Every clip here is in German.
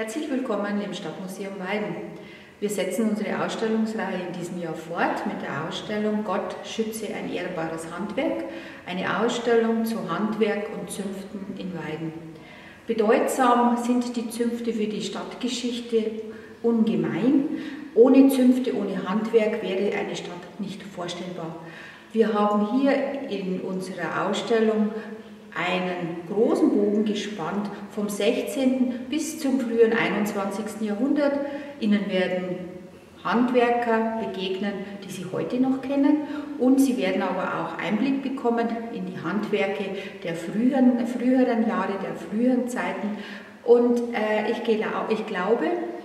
Herzlich willkommen im Stadtmuseum Weiden. Wir setzen unsere Ausstellungsreihe in diesem Jahr fort mit der Ausstellung Gott schütze ein ehrbares Handwerk, eine Ausstellung zu Handwerk und Zünften in Weiden. Bedeutsam sind die Zünfte für die Stadtgeschichte ungemein. Ohne Zünfte, ohne Handwerk wäre eine Stadt nicht vorstellbar. Wir haben hier in unserer Ausstellung einen großen Bogen gespannt vom 16. bis zum frühen 21. Jahrhundert. Ihnen werden Handwerker begegnen, die Sie heute noch kennen, und Sie werden aber auch Einblick bekommen in die Handwerke der früheren Jahre, der früheren Zeiten. Und ich glaube,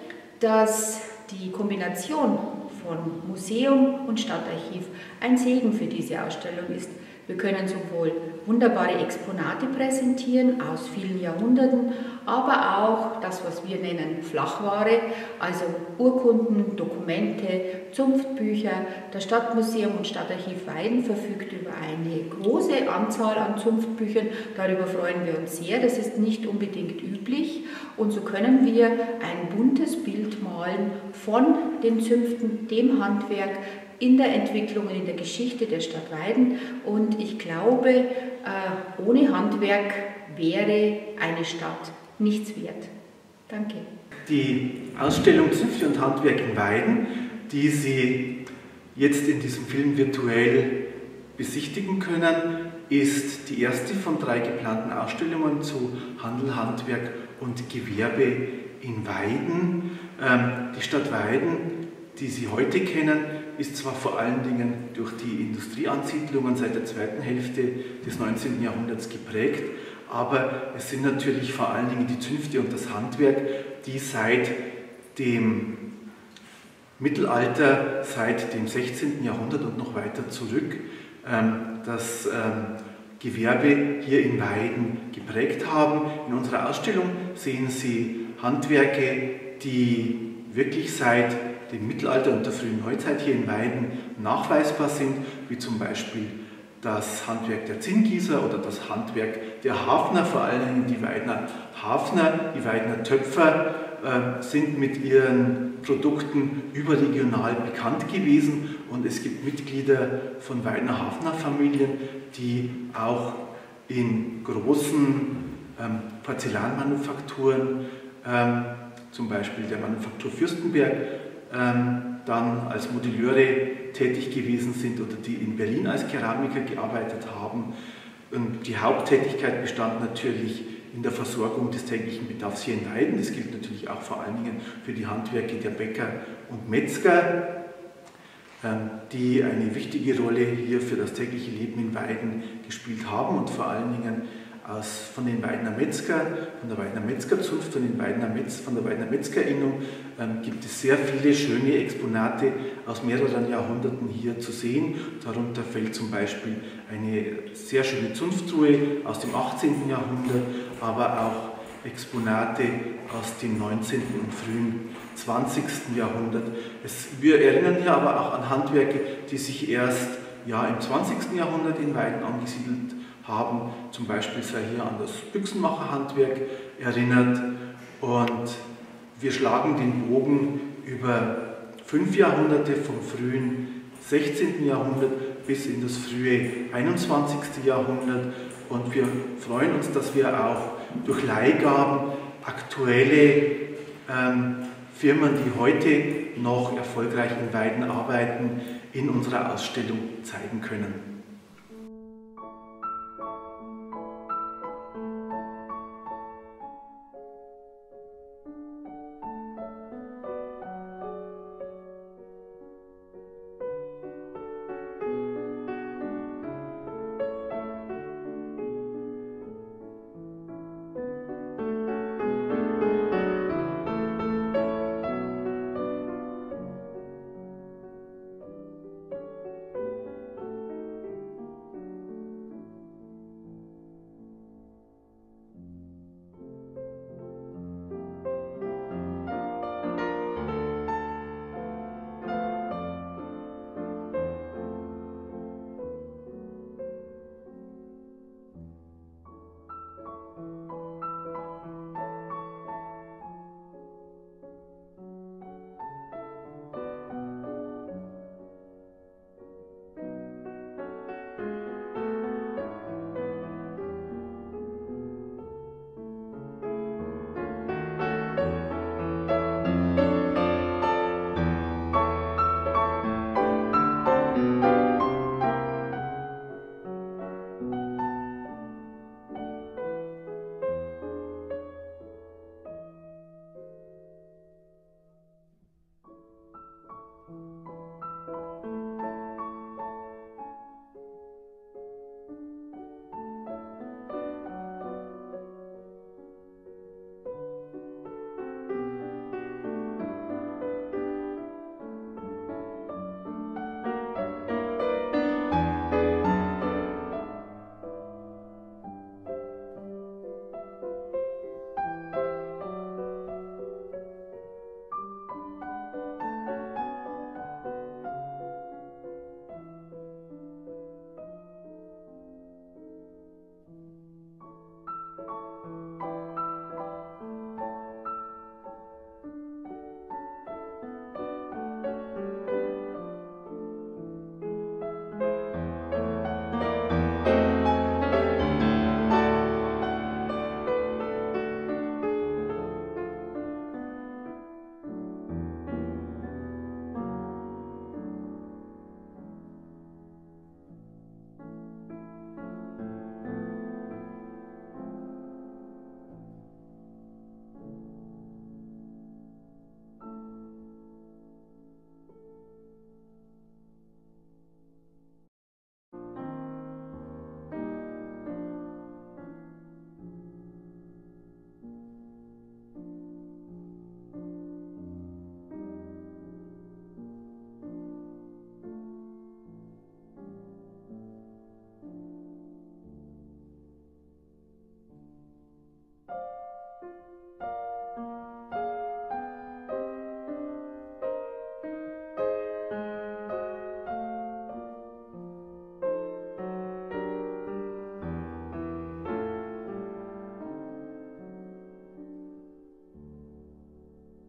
dass die Kombination von Museum und Stadtarchiv ein Segen für diese Ausstellung ist. Wir können sowohl wunderbare Exponate präsentieren aus vielen Jahrhunderten, aber auch das, was wir nennen Flachware, also Urkunden, Dokumente, Zunftbücher. Das Stadtmuseum und Stadtarchiv Weiden verfügt über eine große Anzahl an Zunftbüchern. Darüber freuen wir uns sehr. Das ist nicht unbedingt üblich. Und so können wir ein buntes Bild malen von den Zünften, dem Handwerk, in der Entwicklung und in der Geschichte der Stadt Weiden. Und ich glaube, ohne Handwerk wäre eine Stadt nichts wert. Danke. Die Ausstellung Zünfte und Handwerk in Weiden, die Sie jetzt in diesem Film virtuell besichtigen können, ist die erste von 3 geplanten Ausstellungen zu Handel, Handwerk und Gewerbe in Weiden. Die Stadt Weiden, die Sie heute kennen, ist zwar vor allen Dingen durch die Industrieansiedlungen seit der zweiten Hälfte des 19. Jahrhunderts geprägt, aber es sind natürlich vor allen Dingen die Zünfte und das Handwerk, die seit dem Mittelalter, seit dem 16. Jahrhundert und noch weiter zurück, das Gewerbe hier in Weiden geprägt haben. In unserer Ausstellung sehen Sie Handwerke, die wirklich seit dem Mittelalter und der frühen Neuzeit hier in Weiden nachweisbar sind, wie zum Beispiel das Handwerk der Zinngießer oder das Handwerk der Hafner. Vor allem die Weidener Hafner, die Weidener Töpfer sind mit ihren Produkten überregional bekannt gewesen, und es gibt Mitglieder von Weidener Hafnerfamilien, die auch in großen Porzellanmanufakturen, zum Beispiel der Manufaktur Fürstenberg, dann als Modelleure tätig gewesen sind oder die in Berlin als Keramiker gearbeitet haben. Und die Haupttätigkeit bestand natürlich in der Versorgung des täglichen Bedarfs hier in Weiden. Das gilt natürlich auch vor allen Dingen für die Handwerke der Bäcker und Metzger, die eine wichtige Rolle hier für das tägliche Leben in Weiden gespielt haben, und vor allen Dingen von den Weidener Metzger, von der Weidener Metzgerzunft, von der Weidener Metzgerinnung gibt es sehr viele schöne Exponate aus mehreren Jahrhunderten hier zu sehen. Darunter fällt zum Beispiel eine sehr schöne Zunftruhe aus dem 18. Jahrhundert, aber auch Exponate aus dem 19. und frühen 20. Jahrhundert. Wir erinnern hier aber auch an Handwerke, die sich erst im 20. Jahrhundert in Weiden angesiedelt haben. Zum Beispiel sei hier an das Büchsenmacherhandwerk erinnert, und wir schlagen den Bogen über 5 Jahrhunderte vom frühen 16. Jahrhundert bis in das frühe 21. Jahrhundert, und wir freuen uns, dass wir auch durch Leihgaben aktuelle Firmen, die heute noch erfolgreich in Weiden arbeiten, in unserer Ausstellung zeigen können.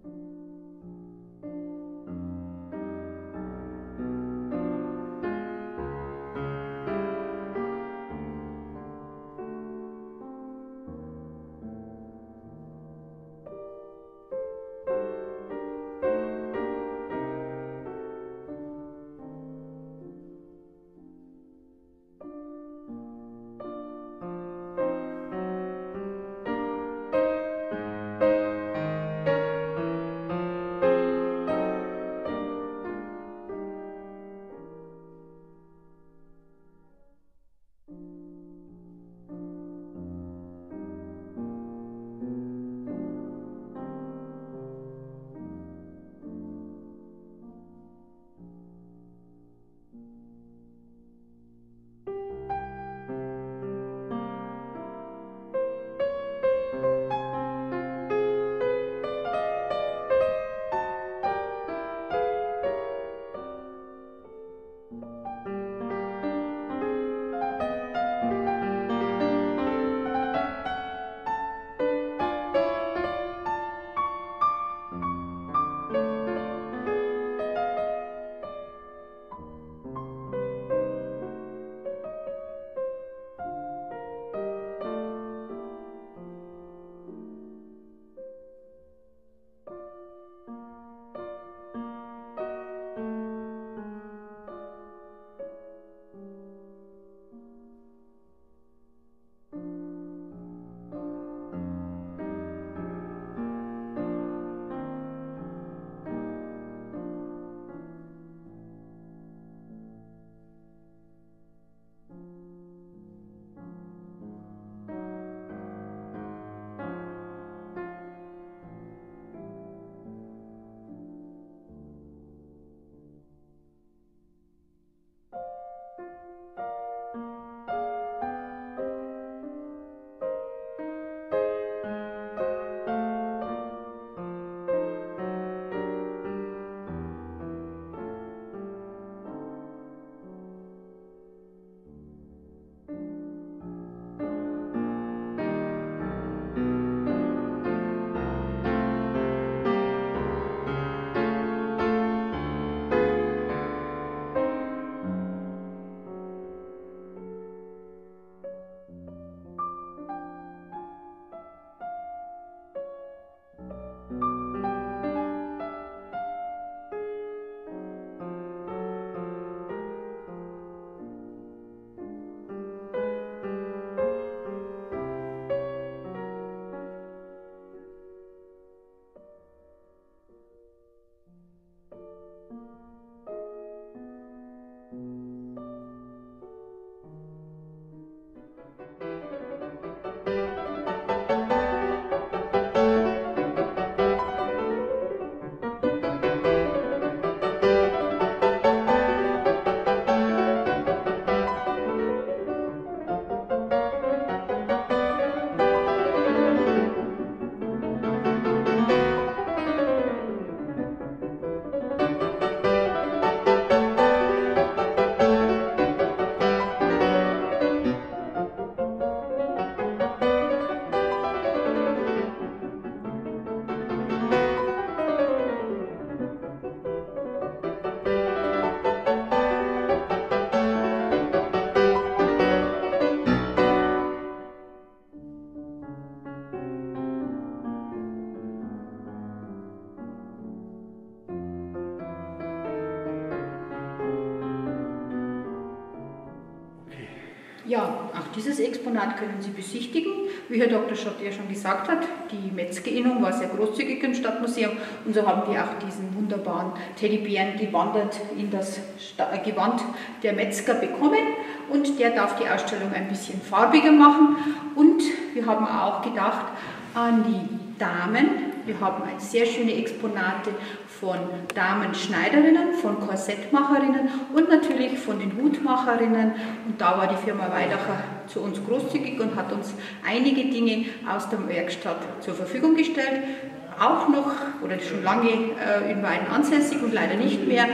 Ja, auch dieses Exponat können Sie besichtigen. Wie Herr Dr. Schott ja schon gesagt hat, die Metzgerinnung war sehr großzügig im Stadtmuseum und so haben wir auch diesen wunderbaren Teddybären gewandert in das Gewand der Metzger bekommen und der darf die Ausstellung ein bisschen farbiger machen und wir haben auch gedacht an die Damen. Wir haben sehr schöne Exponate von Damenschneiderinnen, von Korsettmacherinnen und natürlich von den Hutmacherinnen. Und da war die Firma Weidacher zu uns großzügig und hat uns einige Dinge aus der Werkstatt zur Verfügung gestellt. Auch noch oder schon lange in Weiden ansässig und leider nicht mehr.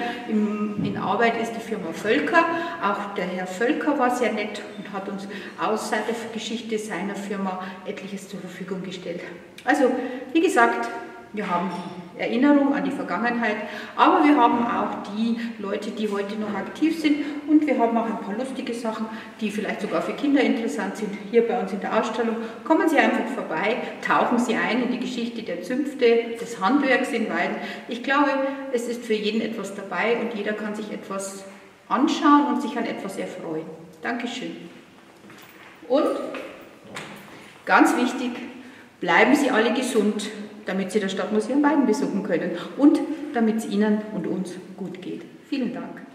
In Arbeit ist die Firma Völker. Auch der Herr Völker war sehr nett und hat uns aus der Geschichte seiner Firma etliches zur Verfügung gestellt. Also, wie gesagt, Wir haben die Erinnerung an die Vergangenheit, aber wir haben auch die Leute, die heute noch aktiv sind, und wir haben auch ein paar lustige Sachen, die vielleicht sogar für Kinder interessant sind, hier bei uns in der Ausstellung. Kommen Sie einfach vorbei, tauchen Sie ein in die Geschichte der Zünfte, des Handwerks in Weiden. Ich glaube, es ist für jeden etwas dabei und jeder kann sich etwas anschauen und sich an etwas erfreuen. Dankeschön. Und ganz wichtig, bleiben Sie alle gesund, damit Sie das Stadtmuseum Weiden besuchen können und damit es Ihnen und uns gut geht. Vielen Dank.